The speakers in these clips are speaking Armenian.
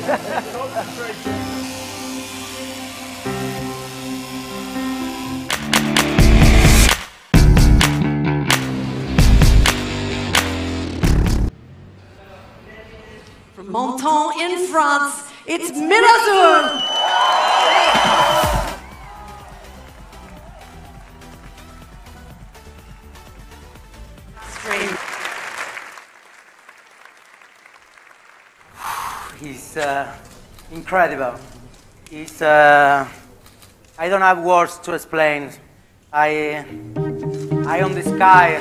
From Menton in France, it's Mirazoun! He's incredible. He's, I don't have words to explain. I on the sky.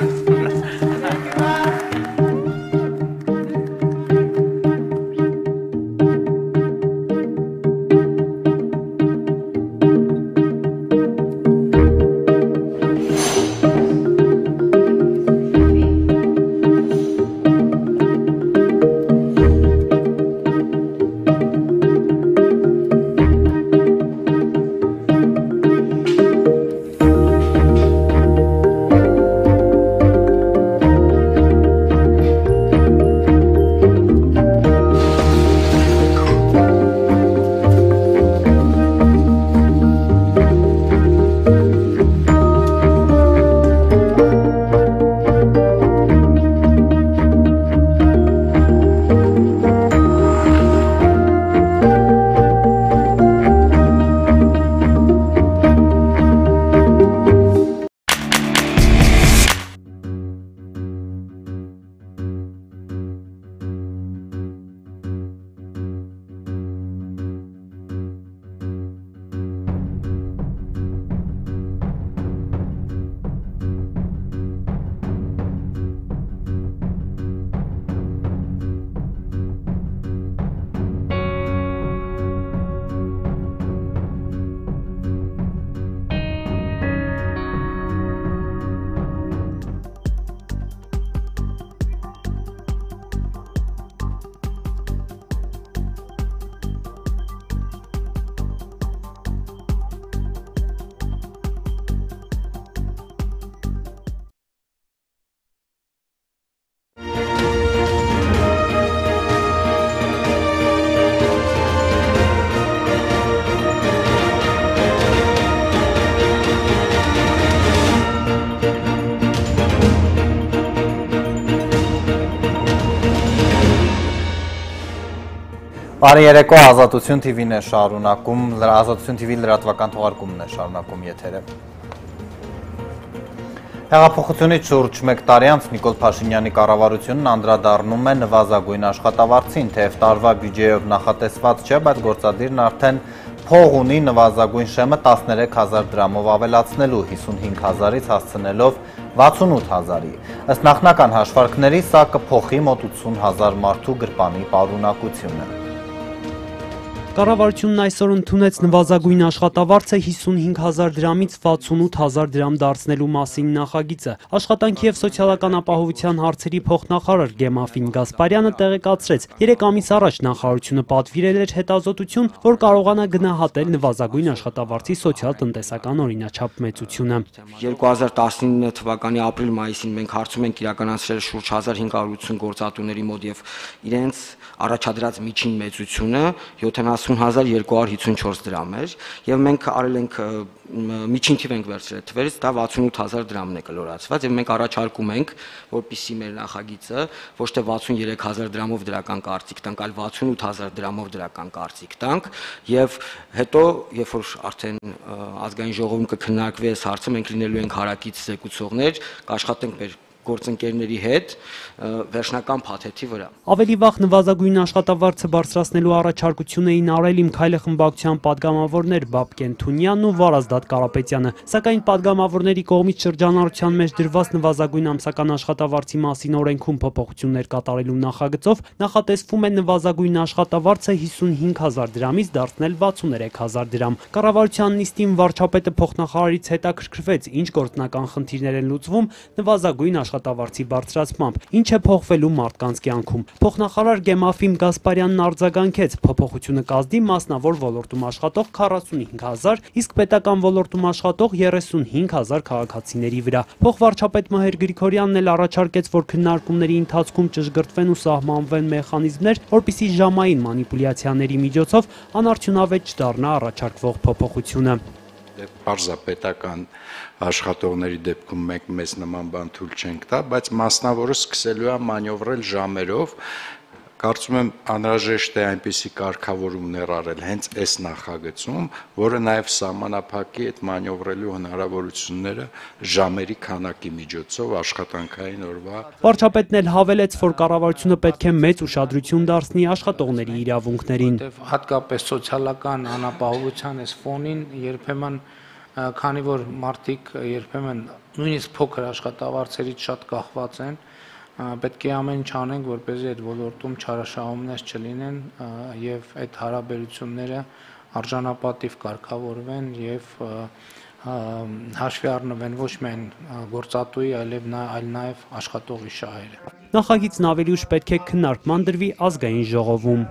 Բարի երեկո, Ազատություն TV-ն է շարունակում, Ազատություն TV լրատվական թողարկումն է շարունակում եթերը։ Հեղափոխությունից շուրջ մեկ տարի անց Նիկոլ Փաշինյանի կառավարությունն անդրադառնում է նվազագույն աշխատավարձին, թեև տարվա բյուջեով նախատեսված չէ, բայց գործադիրն արդեն փող ունի նվազագույն շեմը 13,000 դրամով ավելացնելու, 55,000-ից հասցնելով 68,000-ի։ Ըստ նախնական հաշվարկների, սա կփոխի մոտ 80,000 մարդու գրպանի պարունակությունը։ Կառավարությունն այսօր ընդունեց նվազագույն աշխատավարձը 55,000 դրամից 68,000 դրամ դարձնելու մասին նախագիծը։ Աշխատանքի և սոցիալական ապահովության հարցերի փոխնախարար Գեմաֆին Գասպարյանը տեղեկացրեց, 3 ամիս առաջ նախարարությունը պատվիրել էր հետազոտություն, որ կարողանա գնահատել նվազագույն աշխատավարձի սոցիալ-տնտեսական օրինաչափ մեծությունը։ 2019 թվականի ապրիլ-մայիսին մենք հարցում ենք իրականացրել շուրջ 1580 գործատուների մոտ և իրենց առաջադրած միջին մեծությունը 70,254 դրամ էր, և մենք արել ենք միջին թիվ ենք վերցրել թվերից, դա 68,000 դրամն է կլորացված, և մենք առաջարկում ենք, որպեսզի մեր նախագիծը ոչ թե 63,000 դրամով դրական կարծիք տանք, այլ 68,000 դրամով դրական կարծիք տանք, և հետո, երբ որ արդեն ազգային ժողովում կքննարկվի այս հարցը, մենք լինելու ենք հարակից զեկուցողներ, կաշխատենք մեր գործընկերների հետ վերջնական փաթեթի վրա։ Ավելի վաղ նվազագույն աշխատավարձը բարձրացնելու առաջարկություն էին արել Իմ քայլը խմբակցության падգամավորներ Բաբկեն Թունյանն ու Վարազդատ Կարապետյանը, սակայն падգամավորների կողմից շրջանառության մեջ դրված նվազագույն ամսական աշխատավարձի մասին օրենքում փոփոխություններ կատարելու նախագծով նախատեսվում է նվազագույն աշխատավարձը 55,000 դրամից դարձնել 63,000 դրամ։ Կառավարության նիստին վարչապետը փոխնախարարից հետաքրքրվեց, ինչ գործնական խնդիրներ են լուծվում նվազագույն աշխատավարձի բարձրացմամբ, ինչ է փոխվելու մարդկանց կյանքում։ Փոխնախարար Գեմաֆիմ Գասպարյանն արձագանքեց, փոփոխությունը կազդի մասնավոր ոլորտում աշխատող 45,000, իսկ պետական ոլորտում աշխատող 35,000 քաղաքացիների վրա։ Փոխվարչապետ Մհեր Գրիգորյանն էլ առաջարկեց, որ քննարկումների ընթացքում ճշգրտվեն ու սահմանվեն մեխանիզմներ, որպեսզի ժամային մանիպուլյացիաների միջոցով անարդյունավետ չդառնա առաջարկվող փոփոխությունը։ Պարզապետական աշխատողների դեպքում մենք մեզ նման բան թույլ չենք տա, բայց մասնավորը սկսելու է մանյովրել ժամերով։ Կարծում եմ անհրաժեշտ է այնպիսի կարգավորում ներառել հենց այս նախագծում, որը նաև սահմանափակի այդ մանյովրելու հնարավորությունները ժամերի քանակի միջոցով աշխատանքային օրվա։ Վարչապետն էլ հավելեց, որ կառավարությունը պետք է մեծ ուշադրություն դարձնի աշխատողների իրավունքներին։ Հատկապես սոցիալական անապահովության այս ֆոնին երբեմն, քանի որ մարդիկ երբեմն նույնիսկ փոքր աշխատավարձերից շատ կախված են, պետք է ամեն ինչ անենք, որպեսզի այդ ոլորտում չարաշահումներ չլինեն եւ այդ հարաբերությունները արժանապատիվ կարգավորվեն եւ հաշվի առնվեն ոչ միայն գործատուի, այլ նաեւ աշխատողի շահերը։ Նախագիծն ավելի ուշ պետք է քննարկման դրվի ազգային ժողովում։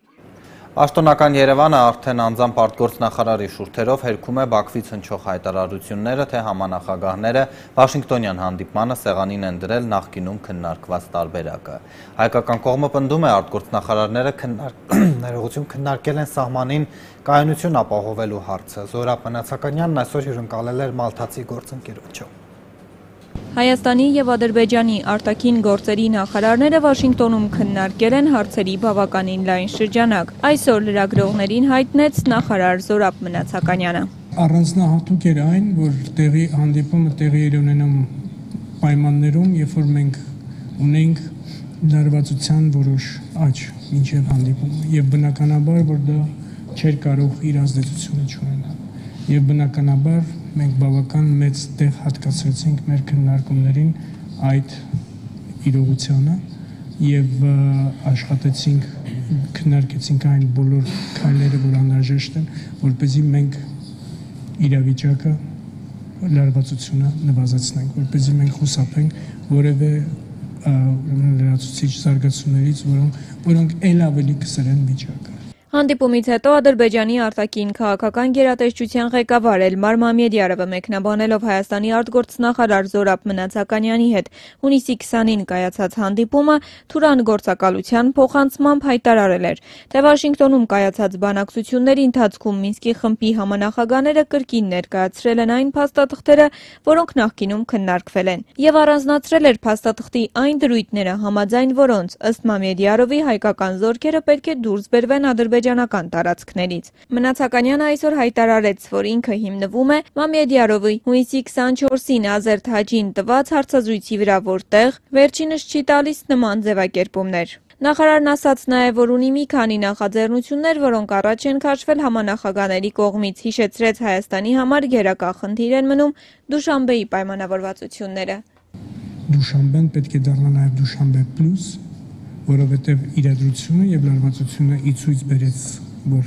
Պաշտոնական Երևանը արդեն անձամբ արտգործնախարարի շուրթերով հերքում է Բաքվից հնչող հայտարարությունները, թե համանախագահները Վաշինգտոնյան հանդիպմանը սեղանին են դրել նախկինում քննարկված տարբերակը։ Հայկական կողմը պնդում է, արտգործնախարարները քննարկել են սահմանին կայունություն ապահովելու հարցը։ Զորապ Մնացականյանն այսօր հյուրընկալել էր մալթացի գործընկերոջը։ Հայաստանի եւ Ադրբեջանի արտաքին գործերի նախարարները Վաշինգտոնում քննարկել են հարցերի բավականին լայն շրջանակ։ Այսօր լրագրողներին հայտնեց նախարար Զորապ Մնացականյանը։ Առանձնահատուկ էր այն, որ հանդիպումը տեղի էր ունենում պայմաններում, երբ որ մենք ունենք լարվածության որոշ աճ մինչև հանդիպումը, եւ բնականաբար, որ դա չէր կարող իր ազդեցությունը չունենալ։ Եվ բնականաբար մենք բավական մեծ տեղ հատկացրեցինք մեր քննարկումներին այդ իրողությանը եւ աշխատեցինք, քննարկեցինք այն բոլոր քայլերը, որ անհրաժեշտ են, որպեսզի մենք իրավիճակը լարվածությունը նվազեցնենք, որպեսզի մենք խուսափենք որևէ լրացուցիչ զարգացումներից, որոնք ել ավելի կսրեն վիճակը։ Հանդիպումից հետո Ադրբեջանի արտաքին քաղաքական գերատեսչության ղեկավար Էլմար Մամեդյարովը մեկնաբանելով Հայաստանի արտգործնախարար Զորապ Մնացականյանի հետ հունիսի 20-ին կայացած հանդիպումը թուրան գործակալության փոխանցմամբ հայտարարել էր, թե Վաշինգտոնում կայացած բանակցությունների ընթացքում Մինսկի խմբի համանախագահները կրկին ներկայացրել են այն փաստաթղթերը, որոնք նախկինում քննարկվել են, եւ առանձնացրել էր փաստաթղթի այն դրույթները, համաձայն որոնց ըստ Մամեդյարովի հայկական զորքերը պետք է դուրս բերվեն ադրբեջանական տարածքներից։ Մնացականյանը այսօր հայտարարեց, որ ինքը հիմնվում է Մամեդյարովի հունիսի 24-ին Ազեր Թաջին տված հարցազրույցի վրա, որտեղ վերջինս չի տալիս նման ձևակերպումներ։ Նախարարն ասաց նաև, որ ունի մի քանի նախաձեռնություններ, որոնք առաջ են քաշվել համանախագահների կողմից, հիշեցրեց Հայաստանի համար գերակա խնդիր են մնում Դուշանբեի պայմանավորվածությունները։ Դուշանբեն պետք է դառնա նաև Դուշանբե պլյուս, որովհետև իրադրությունը եւ լարվածությունը ի ցույց բերեց, որ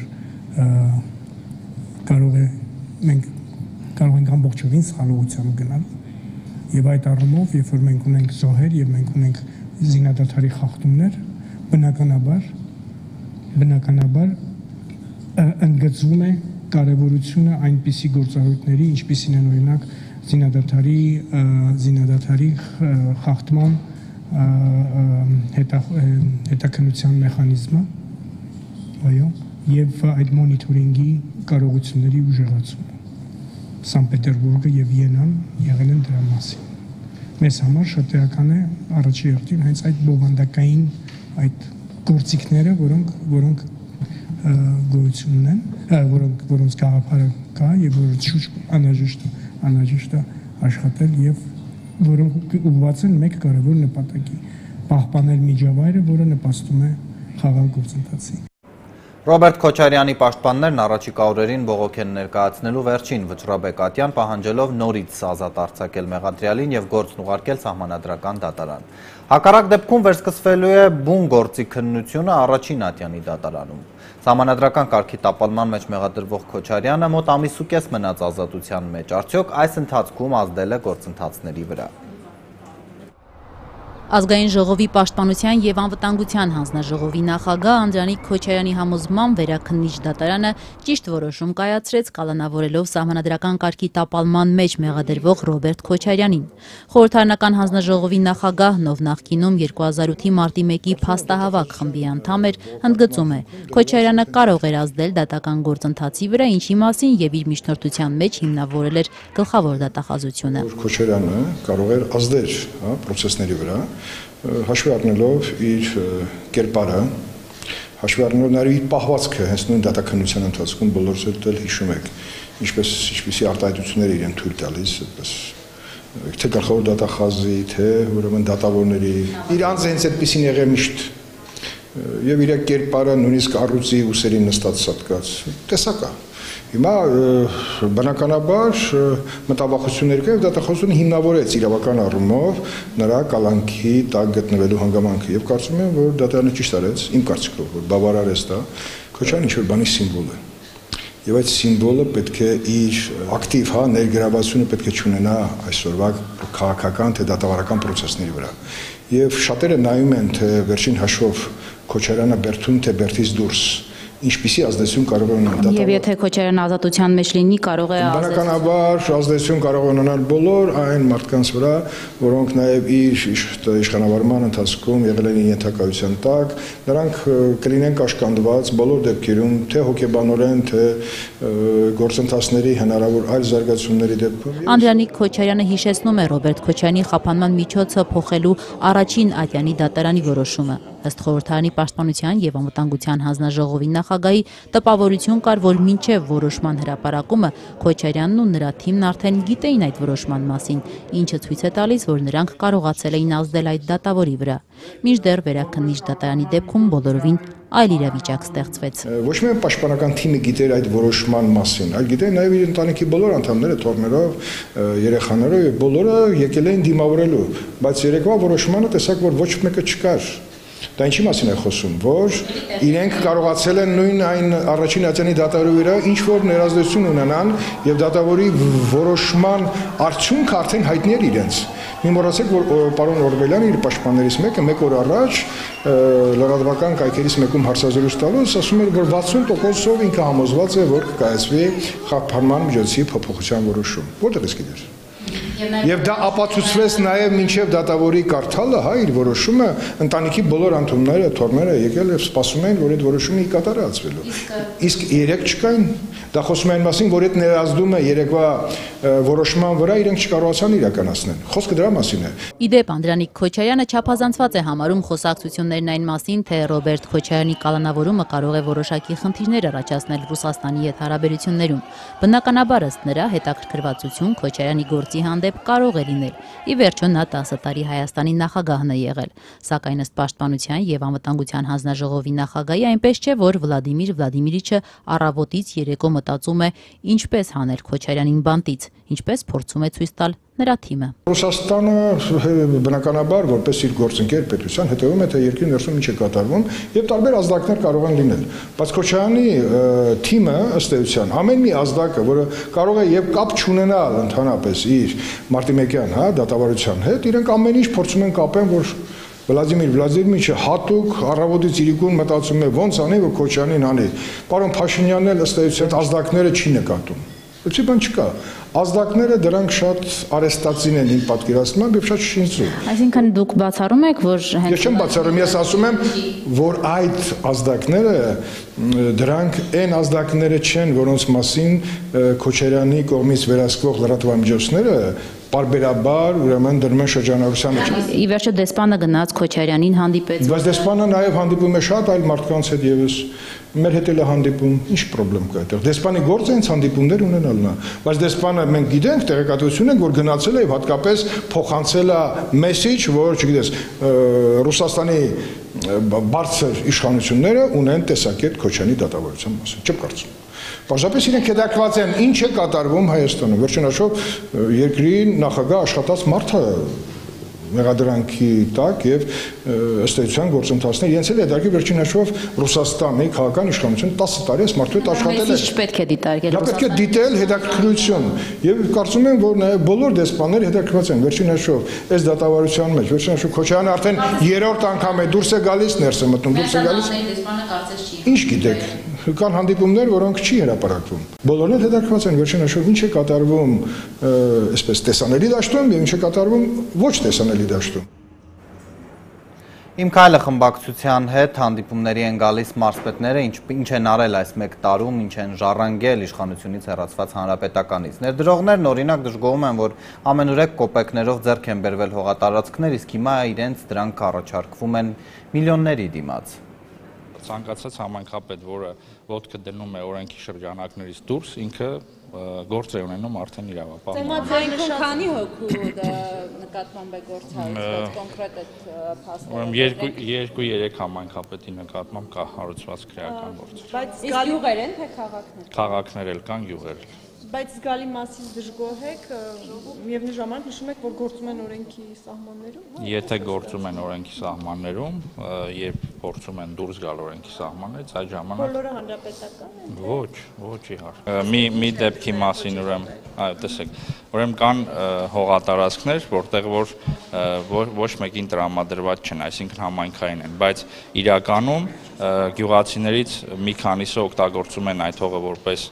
մենք կարող ենք ամբողջովին սխալողությամբ գնալ եւ այդ առումով, երբ որ մենք ունենք զոհեր եւ մենք ունենք զինադադարի խախտումներ, բնականաբար ընդգծվում է կարևորությունը այնպիսի գործառույթների, ինչպիսին են օրինակ զինադադարի խախտման հետաքննության մեխանիզմը, այո, եւ այդ մոնիթորինգի կարողությունների ուժեղացումը։ Սանկտ Պետերբուրգը եւ Վիենան եղել են դրա մասին։ Մեզ համար շատ էական է առաջի հերթին հենց այդ բովանդակային այդ գործիքները, որոնք գոյություն ունեն, որոնց գաղափարը կա եւ որոնց շուրջ անհրաժեշտ է աշխատել եւ որոնք ուղղված են մեկ կարևոր նպատակի՝ պահպանել միջավայրը, որը նպաստում է խաղաղ գործընթացին։ Ռոբերտ Քոչարյանի պաշտպաններն առաջիկա օրերին բողոք են ներկայացնելու վերջին Վճռաբեկատյան, պահանջելով նորից ազատ արձակել մեղադրյալին եւ գործն ուղարկել սահմանադրական դատարան։ Հակառակ դեպքում վերսկսվելու է բուն գործի քննությունը առաջին ատյանի դատարանում։ Սահմանադրական կարգի տապալման մեջ մեղադրվող Քոչարյանը մոտ ամիսուկես մնաց ազատության մեջ, արդյոք այս ընթացքում ազդել է գործընթացների վրա։ Ազգային ժողովի պաշտպանության եւ անվտանգության հանձնաժողովի նախագահ Անդրանիկ Քոչարյանի համոզմամբ վերաքննիչ դատարանը ճիշտ որոշում կայացրեց, կալանավորելով սահմանադրական կարգի տապալման մեջ մեղադրվող Ռոբերտ Քոչարյանին։ Խորհրդարանական հանձնաժողովի նախագահ ով նախկինում 2008-ի մարտի 1-ի փաստահավաք խմբի անդամ էր, ընդգծում է, Քոչարյանը կարող էր ազդել դատական գործընթացի վրա, ինչի մասին եւ իր միջնորդության մեջ հիմնավորել էր գլխավոր դատախազությունը։ Քոչարյանը կարող էր ազդել, procesների վրա, հաշվի առնելով իր կերպարը, հաշվի առնելով նաև իր պահվածքը, հենց նույն դատաքննության ընթացքում բոլորս էլ հիշում եք, ինչպիսի արտահայտություններ իրեն թույլ տալիս, թե գլխավոր դատախազի, թե ուրեմն դատավորների, իրանց հենց այդպիսին եղել միշտ, եւ իր կերպարը նույնիսկ առուծի ուսերին նստած սատկած, տեսակա։ Հիմա բնականաբար մտավախություններ կա եւ դատախազությունը հիմնավորեց իրավական առումով նրա կալանքի տակ գտնվելու հանգամանքը եւ կարծում եմ որ դատարանը ճիշտ արեց իմ կարծիքով որ բավարարեց դա Քոչարյանը ինչ-որ բանի սիմվոլ է եւ այդ սիմվոլը պետք է իր ակտիվ ներգրավվածությունը պետք է չունենա այսօրվա քաղաքական թե դատավարական procesների վրա եւ շատերը նայում են թե վերջին հաշվով Քոչարյանը բերթուն թե բերթից դուրս ինչպիսի ազդեցություն կարող է ունենալ Եվ եթե Քոչարյանը ազատության մեջ լինի, կարող է բնականաբար ազդեցություն կարող է ունենալ բոլոր այն մարդկանց վրա, որոնք նաև իր իշխանավարման ընթացքում եղել են ենթակայության տակ, նրանք կլինեն կաշկանդված բոլոր դեպքերում, թե հոգեբանորեն, թե գործընթացների հնարավոր այլ զարգացումների դեպքում։ Անդրանիկ Քոչարյանը հիշեցնում է Ռոբերտ Քոչարյանի խափանման միջոցը փոխելու առաջին Ատյանի դատարանի որոշումը։ Ըստ խորհրդարանի պաշտպանության եւ անվտանգության հանձնաժողովի նախագահի տպավորություն կար, որ մինչև որոշման հրապարակումը Քոչարյանն ու նրա թիմն արդեն գիտեին այդ որոշման մասին, ինչը ցույց է տալիս, որ նրանք կարողացել էին ազդել այդ դատավորի վրա։ Մինչդեռ վերաքննիչ դատարանի դեպքում բոլորովին այլ իրավիճակ ստեղծվեց։ Ոչ միայն պաշտպանական թիմը գիտեր այդ որոշման մասին, այլ գիտեն նաև իր ընտանիքի բոլոր անդամները, թոռներով, երեխաներով եւ բոլորը եկել էին դիմավորելու, բայց երեկվա որոշմանը տեսակ որ ոչ մեկը չկար։ Դա ինչի մասին է խոսում, որ իրենք կարողացել են նույն այն առաջին Ատյանի դատավորի վրա ինչ որ ներազդեցություն ունենան եւ դատավորի որոշման արդյունքը արդեն հայտնի էր իրենց։ Մի մոռացեք, որ պարոն Օրբելյանը իր պաշտպաններից մեկը մեկ օր առաջ լրատվական կայքերից մեկում հարցազրույց տալուց ասում էր, որ 60%-ով ինքը համոզված է, որ կկայացվի խափանման միջոցի փոփոխության որոշում։ Որտեղ է գիտեր։ Եվ դա ապացուցվեց նաև մինչև դատավորի կարդալը, իր որոշումը ընտանիքի բոլոր անդամները, թոռները եկել եւ սպասում էին, որ այդ որոշումը կատարածվելու։ Իսկ երեք չկային, դա խոսում է այն մասին, որ այդ ներազդումը երեկվա որոշման վրա իրենք չկարողացան իրականացնել։ Խոսքը դրա մասին է։ Իդեպ Անդրանիկ Քոչարյանը չափազանցված է համարում խոսակցություններն այն մասին, թե Ռոբերտ Քոչարյանի կալանավորումը կարող է որոշակի խնդիրներ առաջացնել Ռուսաստանի հետ հարաբերություններում։ Բնականաբար ըստ նրա հետաքրքրվածություն Քոչարյանի գործի հանդեպ կարող է լինել։ Ի վերջո նա 10 տարի Հայաստանի նախագահն է եղել, սակայն ըստ պաշտպանության եւ անվտանգության հանձնաժողովի նախագահի այնպես չէ, որ Վլադիմիր Վլադիմիրիչը առավոտից երեկո մտածում է ինչպես հանել Քոչարյանին բանտից, ինչպես փորձում է ցույց տալ նրա թիմը։ Ռուսաստանը բնականաբար որպես իր գործընկեր պետության հետևում է թե երկրի ներսում ինչ է կատարվում եւ տարբեր ազդակներ կարող են լինել։ Բայց Քոչարյանի թիմը ըստ էության ամեն մի ազդակը, որը կարող է եւ կապ չունենալ ընդհանրապես իր Մարտիմեկյան, դատավարության հետ, իրենք ամեն ինչ փորձում են կապեն, որ Վլադիմիր Վլադիմիրիչը հատուկ առավոտից իրիկուն մտածում է ոնց անի, որ Քոչարյանին անի։ Պարոն Փաշինյանն էլ ըստ էության ազդակները չի նկատում։ Այդպիսի բան չկա։ Ազդակները դրանք շատ արեստացին են իմ պատկերացմամբ եւ շատ շինծու։ Այսինքն դուք բացառում եք, որ Ես չեմ բացառում, ես ասում եմ, որ այդ ազդակները դրանք այն ազդակները չեն, որոնց մասին Քոչարյանի կողմից վերահսկվող լրատվամիջոցները բարբերաբար ուրեմն դրում են շրջանառության մեջ։ Ի վերջո դեսպանը գնաց Քոչարյանին հանդիպեց։ Բայց դեսպանը նաև հանդիպում է շատ այլ մարդկանց հետ եւս։ Մեր հետ էլ է հանդիպում, ինչ խնդրեմ կա այդտեղ։ Դեսպանի գործը հենց հանդիպումներ ունենալն է։ Բայց դեսպանը մենք գիտենք, տեղեկատվություն ենք, որ գնացել է եւ հատկապես փոխանցել է մեսեջ, որ, չգիտես, Ռուսաստանի բարձր իշխանությունները ունեն տեսակետ Քոչարյանի դատավարության մասին։ Չեմ կարծում։ Պարզապես իրենք հետաքրքրված են ինչ է կատարվում Հայաստանում։ Վերջին հաշվով երկրի նախագահ աշխատած մարդ է մեղադրանքի տակ եւ ըստ էության գործընթացներ իրենց էլ հետարքի վերջին հաշվով Ռուսաստանի քաղաքական իշխանությունը 10 տարի այս մարդու հետ աշխատել է։ Իսկ պետք է դիտարկել Դա պետք է դիտել հետաքրքրություն եւ կարծում եմ որ նաեւ բոլոր դեսպանները հետաքրքրված են վերջին հաշվով այս դատավարության մեջ վերջին հաշվով Քոչարյանը արդեն 3-րդ անգամ է դուրս է գալիս, ներս է մտնում, դուրս է գալիս։ Դեսպանը կարծես չի։ Ինչ գիտեք, կան հանդիպումներ, որոնք չի հրապարակվում։ Բոլորն էլ հետաքրքրված են վերջին հաշվով ինչ է կատարվում, այսպես տեսանելի դաշտում եւ ինչ է կատարվում ոչ տեսանելի դաշտում։ Իմ քայլը խմբակցության հետ հանդիպումների են գալիս մարզպետները, ինչ են արել այս մեկ տարում, ինչ են ժառանգել իշխանությունից հեռացված հանրապետականից։ Ներդրողներն օրինակ դժգոհում են, որ ամենուրեք կոպեկներով ձեռք են բերվել հողատարածքներ, իսկ հիմա իրենց դրանք առաջարկվում են միլիոնների դիմաց։ Ցանկացած համայնքապետ, որը ոտքը դնում է օրենքի շրջանակներից դուրս, ինքը գործ է ունենում արդեն իրավապահ։ Թեմատիկն քանի հոգու նկատմամբ է գործարարված կոնկրետ այդ փաստը։ 2-3 համայնքապետի նկատմամբ կա հարուցված քրեական գործ։ Բայց գյուղեր են թե քաղաքներ։ Քաղաքներ էլ կան, գյուղեր։ Բայց զգալի մասից դժգոհ եք, միևնույն ժամանակ նշում եք, որ գործում են օրենքի սահմաններում։ Եթե գործում են օրենքի սահմաններում, երբ փորձում են դուրս գալ օրենքի սահմաններից, այդ ժամանակ բոլորը հանրապետական են։ Ոչ, իհարկե։ Մի դեպքի մասին ուրեմն, այո, տեսեք, ուրեմն կան հողատարածքներ, որտեղ որ ոչ մեկին տրամադրված չեն, այսինքն համայնքային են, բայց իրականում գյուղացիներից մի քանիսը օգտագործում են այդ հողը որպես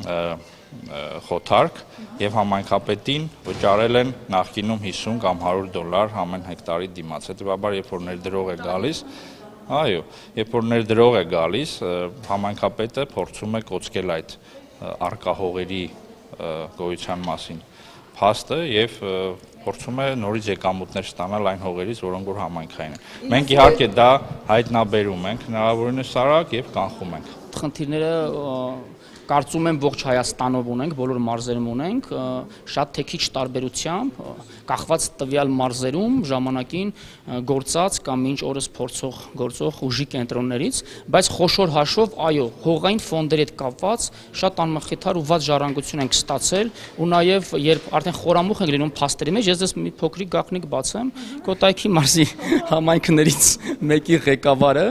խոթարկ եւ համայնքապետին վճարել են նախկինում 50 կամ $100 ամեն հեկտարի դիմաց։ Հետեւաբար երբ որ ներդրող է գալիս, այո, երբ որ ներդրող է գալիս, համայնքապետը փորձում է կոչել այդ արկա հողերի գոյության մասին փաստը եւ փորձում է նորից եկամուտներ ստանալ այն հողերից, որոնք որ համայնքային են։ Մենք իհարկե դա հայտնաբերում ենք հնարավորինս արագ եւ կանխում ենք։ Խնդիրները կարծում եմ ողջ Հայաստանով ունենք, բոլոր մարզերում ունենք, շատ թե քիչ տարբերությամբ, կախված տվյալ մարզերում ժամանակին գործած կամ մինչ օրս գործող ուժի կենտրոններից, բայց խոշոր հաշվով, այո, հողային ֆոնդերի հետ կապված շատ անմխիթար ու վատ ժառանգություն ենք ստացել, ու նաև երբ արդեն խորամուխ ենք լինում փաստերի մեջ, ես մի փոքրիկ գաղտնիք բացեմ, Կոտայքի մարզի համայնքներից մեկի ղեկավարը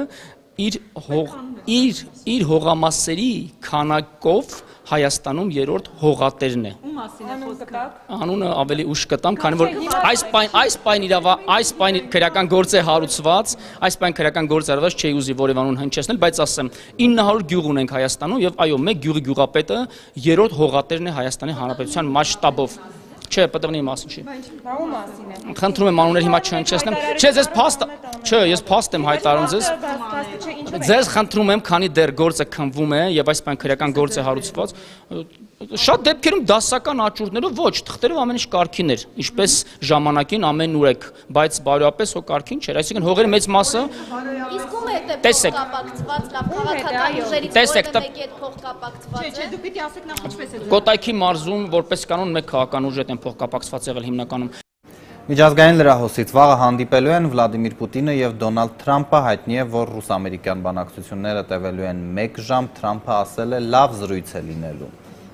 իր հողամասերի քանակով Հայաստանում երրորդ հողատերն է։ Ում մասին է խոսքը։ Անունը ավելի ուշ կտամ, քանի որ այս պայն քրեական գործ է հարուցված, այս պայն քրեական գործ արված չի ուզի որևէ անուն հնչեցնել, բայց ասեմ 900 գյուղ ունենք Հայաստանում եւ այո, մեկ գյուղի գյուղապետը երրորդ հողատերն է Հայաստանի Հանրապետության մասշտաբով։ Չէ, պատվնի մասին չի։ Բա ում մասին է։ Խնդրում եմ անուններ հիմա չհնչեցնեմ։ Չէ, ձեզ փաստ, չէ, ես փաստ եմ հայտարարում ձեզ։ Ձեզ խնդրում եմ, քանի դեռ գործը քննվում է եւ այս բան քրեական գործ է հարուցված, շատ դեպքերում դասական աճուրդներով ոչ, թղթերով ամեն ինչ կարգին էր, ինչպես ժամանակին ամեն ուրեք, բայց բարոյապես հո կարգին չէր, այսինքն հողերի մեծ մասը իսկ ում հետ է փոխկապակցված լավ քաղաքական ուժերից որևէ մեկի հետ փոխկապակցված է։ Չէ, դու պիտի ասեք նախ ինչպես է։ Կոտայքի մարզում որպես կանոն մեկ քաղաքական ուժ հետ են փոխկապակցված եղել հիմնականում։ Միջազգային լրահոսից վաղը հանդիպելու են Վլադիմիր Պուտինը եւ Դոնալդ Թրամփը, հայտնի է, որ ռուս-ամերիկյան բանակցությունները տևելու են 1 ժամ, Թրամփը ասել է լավ զրույց է լինելու։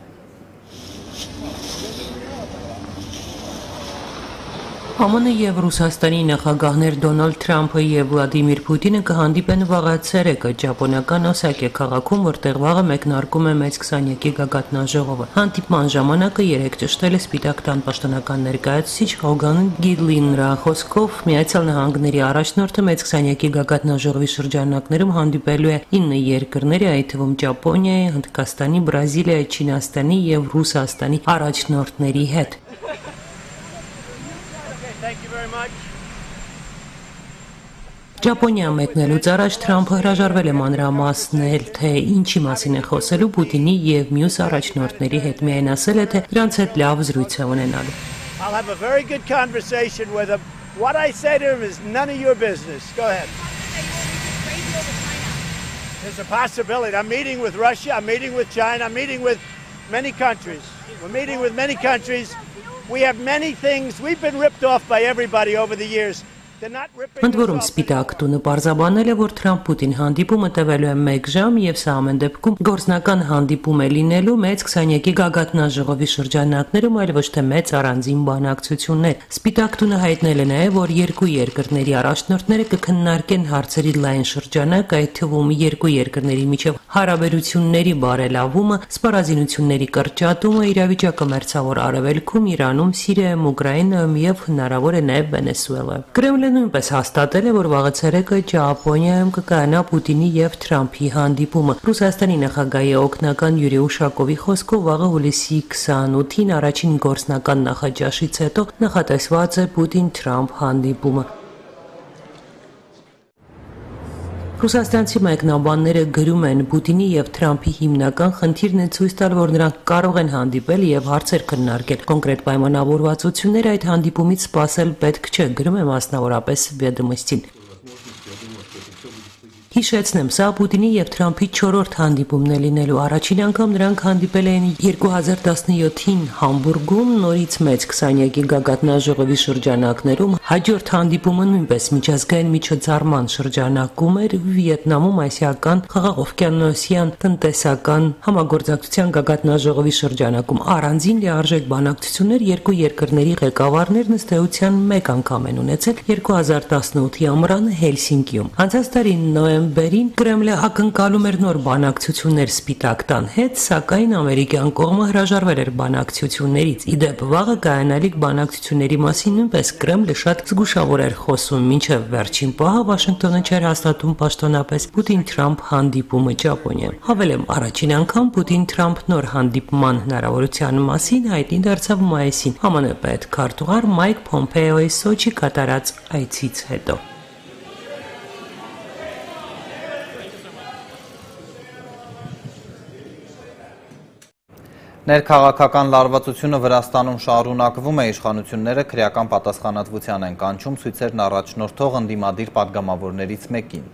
ԱՄՆ եւ Ռուսաստանի նախագահներ Դոնալդ Թրամփը եւ Վլադիմիր Պուտինը կհանդիպեն վաղը ցերեկը Ճապոնական Օսակա քաղաքում, որտեղ վաղը մեկնարկում է մեծ 20-յակի գագաթնաժողովը։ Հանդիպման ժամանակը երեք ճշտել է Սպիտակ տան պաշտոնական ներկայացուցիչ Հոգան Գիդլին, նրա խոսքով Միացյալ Նահանգների առաջնորդը մեծ 20-յակի գագաթնաժողովի շրջանակներում հանդիպելու է 9 երկրների, այդ թվում Ճապոնիայի, Հնդկաստանի, Բրազիլիայի, Չինաստանի եւ Ռուսաստանի առաջնորդների հետ։ Ճապոնիա մեկնելուց առաջ Թրամփը հրաժարվել է մանրամասնել, թե ինչի մասին է խոսելու Պուտինի եւ մյուս առաջնորդների հետ, միայն ասել է, թե նրանց հետ լավ զրույց է ունենալու։ I'll have a very good conversation with him. What I say to him is none of your business. Go ahead. There's a possibility. I'm meeting with Russia, I'm meeting with China, I'm meeting with many countries. We're meeting with many countries. We have many things. We've been ripped off by everybody over the years. Ընդ որում Սպիտակ տունը պարզաբանել է, որ Թրամփ-Պուտին հանդիպումը տևելու է 1 ժամ եւ սա ամեն դեպքում գործնական հանդիպում է լինելու մեծ 20-յակի գագաթնաժողովի շրջանակներում, այլ ոչ թե մեծ առանձին բանակցություններ։ Սպիտակ տունը հայտնել է նաեւ, որ երկու երկրների առաջնորդները կքննարկեն հարցերի լայն շրջանակ, այդ թվում երկու երկրների միջև հարաբերությունների բարելավումը, սպառազինությունների կրճատումը, իրավիճակը մերձավոր արևելքում, Իրանում, Սիրիայում, Ուկրաինայում եւ հնարավոր է նաեւ Վենեսուելա։ Կրեմլը նույնպես հաստատել է, որ վաղը ցերեկը Ճապոնիայում կկայանա Պուտինի եւ Թրամփի հանդիպումը։ Ռուսաստանի նախագահի օգնական Յուրի Ուշակովի խոսքով վաղը հուլիսի 28-ին առաջին գործնական նախաճաշից հետո նախատեսված է Պուտին-Թրամփ հանդիպումը։ Ռուսաստանցի մեկնաբանները գրում են, Պուտինի եւ Թրամփի հիմնական խնդիրն է ցույց տալ, որ նրանք կարող են հանդիպել եւ հարցեր քննարկել։ Կոնկրետ պայմանավորվածություններ այդ հանդիպումից սպասել պետք չէ, գրում է մասնավորապես Վեդոմոստին։ Հիշեցնեմ, սա Պուտինի եւ Թրամփի 4-րդ հանդիպումն է լինելու։ Առաջին անգամ նրանք հանդիպել էին 2017-ին Համբուրգում, նորից մեծ 20-յակի գագաթնաժողովի շրջանակներում։ Հաջորդ հանդիպումը նույնպես միջազգային միջոցառման շրջանակում էր Վիետնամում Ասիական խաղաղօվկիանոսյան տնտեսական համագործակցության գագաթնաժողովի շրջանակում։ Առանձին լիարժեք բանակցություններ երկու երկրների ղեկավարներն ըստ էության մեկ անգամ են ունեցել 2018-ի ամռանը Հելսինկիում։ Անցած տարի նոյեմբերին Կրեմլը ակնկալում էր նոր բանակցություններ Սպիտակ տան հետ, սակայն ամերիկյան կողմը հրաժարվել էր բանակցություններից։ Իդեպ վաղը կայանալիք բանակցությունների մասին նույնպես Կրեմլը շատ զգուշավոր էր խոսում, մինչև վերջին պահը Վաշինգտոնը չէր հաստատում պաշտոնապես Պուտին-Թրամփ հանդիպումը Ճապոնիայում։ Հավելեմ, առաջին անգամ Պուտին-Թրամփ նոր հանդիպման հնարավորության մասին հայտնի դարձավ մայիսին ԱՄՆ պետքարտուղար Մայք Փոմպեոյի Սոչի կատարած այցից հետո։ Ներքաղաքական լարվածությունը Վրաստանում շարունակվում է, իշխանությունները քրեական պատասխանատվության են կանչում ցույցերն առաջնորդող ընդդիմադիր падգամավորներից մեկին։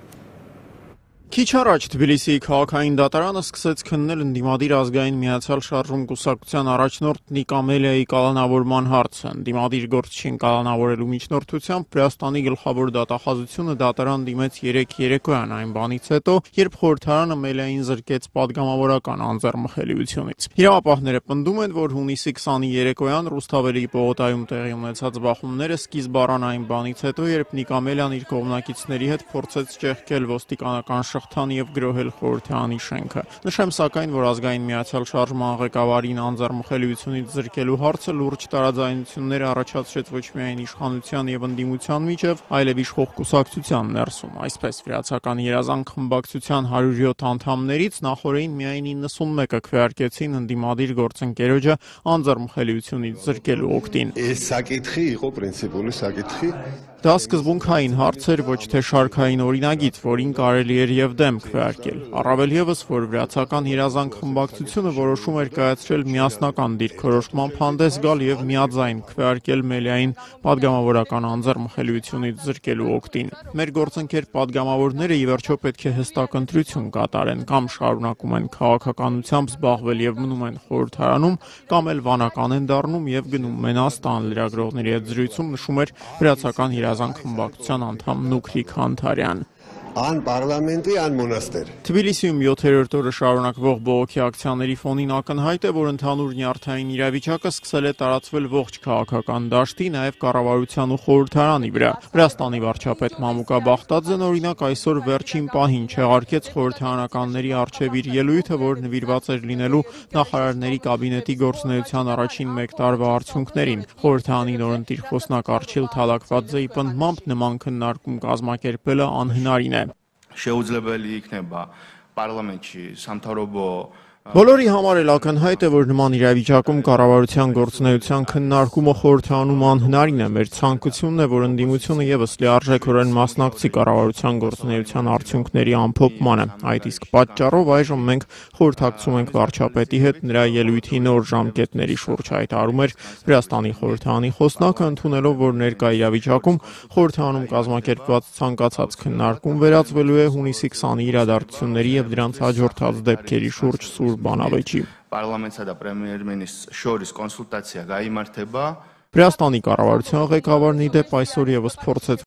Քիչ առաջ Թբիլիսիի քաղաքային դատարանը սկսեց քննել ընդդիմադիր ազգային միացյալ շարժում կուսակցության առաջնորդ Նիկա Մելիայի կալանավորման հարցը։ Ընդդիմադիր գործչին կալանավորելու միջնորդությամբ Վրաստանի գլխավոր դատախազությունը դատարան դիմեց 3 երեկոյան այն բանից հետո, երբ խորհրդարանը Մելիային զրկեց падգամավորական անձեռմխելիությունից։ Իրավապահները պնդում են, որ հունիսի 20-ի երեկոյան Ռուսթավելի պողոտայում տեղի ունեցած բախումները սկիզբ առան այն բանից հետո, երբ Նիկա Մելիան իր կողմնակիցների հետ փորձեց ճեղքել ոստիկանական շղթան եւ գրոհել խորհրդարանի շենքը։ Նշեմ սակայն, որ ազգային միացյալ շարժման ղեկավարին անձեռմխելիությունից զրկելու հարցը լուրջ տարաձայնություններ առաջացրեց ոչ միայն իշխանության եւ ընդդիմության միջև, այլև իշխող կուսակցության ներսում։ Այսպես վրացական երազանք խմբակցության 107 անդամներից նախորդին միայն 91-ը քվեարկեցին ընդդիմադիր գործընկերոջը անձեռմխելիությունից զրկելու օգտին։ Սակիթխի իղո պրինցիպոլի սակիթխի Դա սկզբունքային հարց էր, ոչ թե շարքային օրինագիծ, որին կարելի էր եւ դեմ քվեարկել։ Առավել եւս, որ վրացական երազանք խմբակցությունը որոշում էր կայացրել միասնական դիրքորոշմամբ հանդես գալ եւ միաձայն քվեարկել Մելիային падգամավորական անձեռմխելիությունից զրկելու օգտին։ Մեր գործընկեր падգամավորները ի վերջո պետք է հստակ ընտրություն կատարեն, կամ շարունակում են քաղաքականությամբ զբաղվել եւ մնում են խորհրդարանում, կամ էլ վանական են դառնում եւ գնում Մենաստան լրագրողների հետ զրույցում նշում էր վրացական երազանք խմբակցության անդամ Նուքրիկ Հանթարյան։ Ան պարլամենտի, ան մոնաստեր։ Թբիլիսիում 7-րդ օրը շարունակվող բողոքի ակցիաների ֆոնին ակնհայտ է, որ ընդհանուր նյարդային իրավիճակը սկսել է տարածվել ողջ քաղաքական դաշտի, նաև կառավարության ու խորհրդարանի վրա։ Վրաստանի վարչապետ Մամուկա Բախտաձեն օրինակ այսօր վերջին պահին չեղարկեց խորհրդարանականների առջև իր ելույթը, որ նվիրված էր լինելու նախարարների կաբինետի գործունեության առաջին 1 տարվա արդյունքներին։ Խորհրդարանի նորընտիր խոսնակ Արչիլ Թալակվաձեի պնդմամբ նման քննարկում կազմակերպելը անհնարին է։ Შეუძლებელი იქნება პარლამენტში სამთავრობო Բոլորի համար էլ ակնհայտ է, որ նման իրավիճակում կառավարության գործունեության քննարկումը խորհրդարանում անհնարին է։ Մեր ցանկությունն է, որ ընդդիմությունը եւս լիարժեքորեն մասնակցի կառավարության գործունեության արդյունքների ամփոփմանը։ Այդ իսկ պատճառով այժմ մենք խորհրդակցում ենք վարչապետի հետ նրա ելույթի նոր ժամկետների շուրջ, հայտարարում էր Վրաստանի խորհրդարանի խոսնակը, ընդունելով, որ ներկա իրավիճակում խորհրդարանում կազմակերպված ցանկացած քննարկում վերածվելու է հունիսի 20-ի իրադարձությունների եւ դրանց հաջորդած դեպքերի շուրջ բանավեճի։ Պարլամենտსა და პრემიერ-მინისტრს შორის კონსულტაცია გაიმართება Վրաստանի կառավարության ղեկավարն ի դեպ այսօր եւս փորձեց